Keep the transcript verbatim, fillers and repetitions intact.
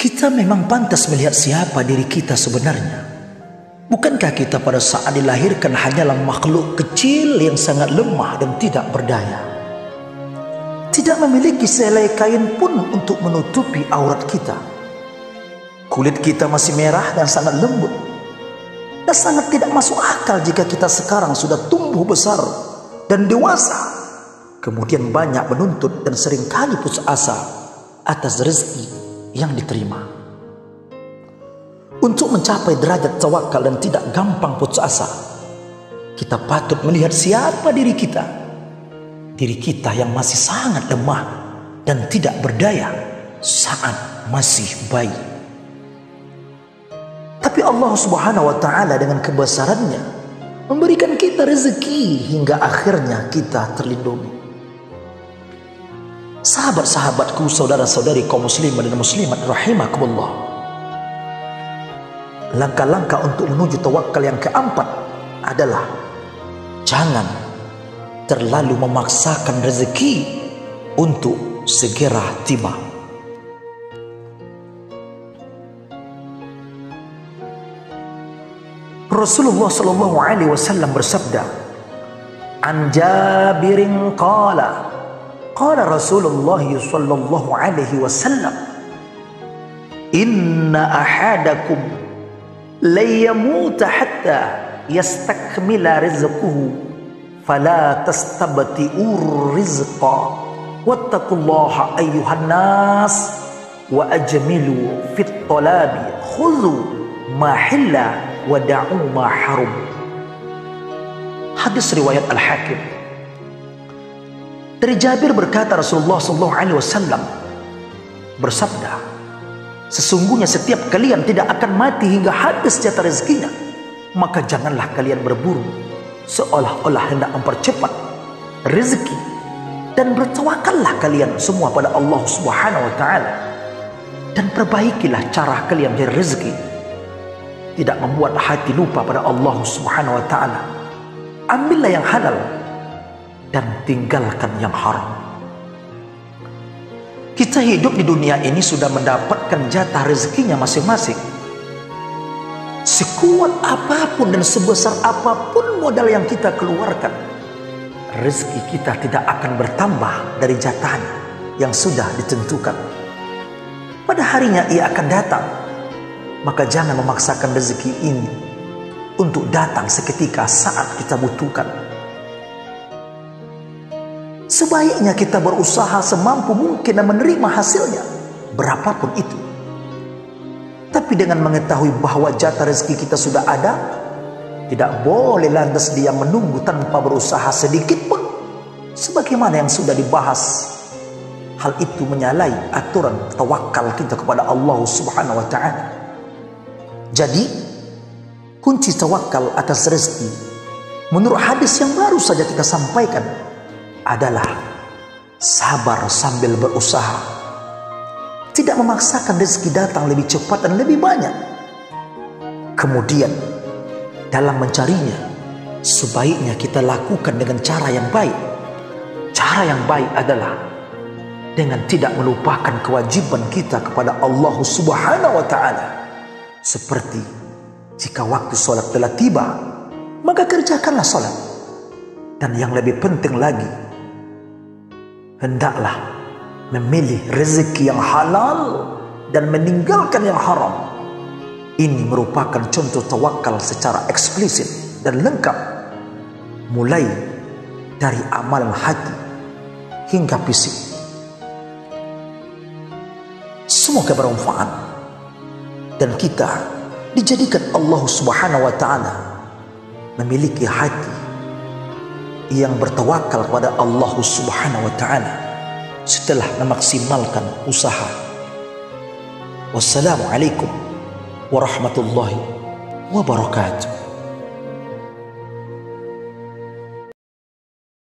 Kita memang pantas melihat siapa diri kita sebenarnya. Bukankah kita pada saat dilahirkan hanyalah makhluk kecil yang sangat lemah dan tidak berdaya, tidak memiliki sehelai kain pun untuk menutupi aurat kita. Kulit kita masih merah dan sangat lembut, dan sangat tidak masuk akal jika kita sekarang sudah tumbuh besar dan dewasa, kemudian banyak menuntut dan seringkali putus asa atas rezeki yang diterima. Untuk mencapai derajat tawakal dan tidak gampang putus asa, kita patut melihat siapa diri kita. Diri kita yang masih sangat lemah dan tidak berdaya saat masih bayi. Tapi Allah Subhanahu wa Ta'ala dengan kebesarannya memberikan kita rezeki hingga akhirnya kita terlindungi. Sahabat-sahabatku, saudara-saudari kaum muslimin dan muslimat rahimakumullah, langkah-langkah untuk menuju tawakal yang keempat adalah jangan terlalu memaksakan rezeki untuk segera tiba. Rasulullah sallallahu alaihi wasallam bersabda, "An Jabirin qala, qala Rasulullah sallallahu alaihi wasallam, inna ahadakum la yamuta hatta yastakmila rizquhu fala tastabti'ur rizqa wattaqullaha ayyuhan nas wa ajmilu fit talabi khudhu ma hilla wa da'u ma harum." Hadis riwayat Al-Hakim. Dari Jabir berkata, Rasulullah sallallahu alaihi wasallam bersabda, sesungguhnya setiap kalian tidak akan mati hingga habis jatah rezekinya, maka janganlah kalian berburu seolah-olah hendak mempercepat rezeki, dan bertawakallah kalian semua pada Allah Subhanahu wa Ta'ala, dan perbaikilah cara kalian mencari rezeki, tidak membuat hati lupa pada Allah Subhanahu wa Ta'ala. Ambillah yang halal dan tinggalkan yang haram. Kita hidup di dunia ini sudah mendapatkan jatah rezekinya masing-masing. Sekuat apapun dan sebesar apapun modal yang kita keluarkan, rezeki kita tidak akan bertambah dari jatahnya yang sudah ditentukan. Pada harinya ia akan datang. Maka jangan memaksakan rezeki ini untuk datang seketika saat kita butuhkan. Sebaiknya kita berusaha semampu mungkin dan menerima hasilnya, berapapun itu. Tapi dengan mengetahui bahwa jatah rezeki kita sudah ada, tidak boleh lantas dia menunggu tanpa berusaha sedikit pun, sebagaimana yang sudah dibahas. Hal itu menyalahi aturan tawakal kita kepada Allah Subhanahu wa Ta'ala. Jadi, kunci tawakal atas rezeki menurut hadis yang baru saja kita sampaikan adalah sabar sambil berusaha. Tidak memaksakan rezeki datang lebih cepat dan lebih banyak. Kemudian, dalam mencarinya, sebaiknya kita lakukan dengan cara yang baik. Cara yang baik adalah dengan tidak melupakan kewajiban kita kepada Allah Subhanahu wa Ta'ala. Seperti jika waktu sholat telah tiba, maka kerjakanlah sholat. Dan yang lebih penting lagi, hendaklah memilih rezeki yang halal dan meninggalkan yang haram. Ini merupakan contoh tawakal secara eksplisit dan lengkap, mulai dari amalan hati hingga fisik. Semoga bermanfaat dan kita dijadikan Allah Subhanahu wa Ta'ala memiliki hati yang bertawakal kepada Allah Subhanahu wa Ta'ala setelah memaksimalkan usaha. Wassalamualaikum warahmatullahi wabarakatuh.